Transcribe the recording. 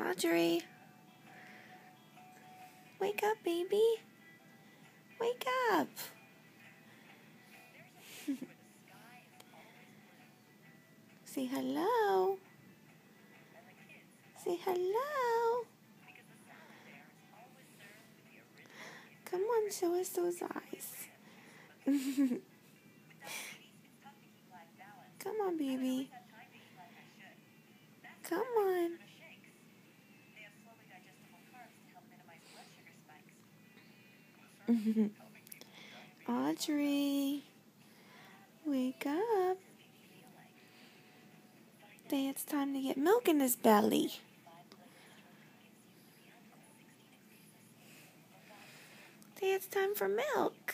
Audrey, wake up, baby. Wake up. Say hello. Say hello. Come on, show us those eyes. Come on, baby. Come on. Audrey, wake up. Say it's time to get milk in his belly. Say it's time for milk.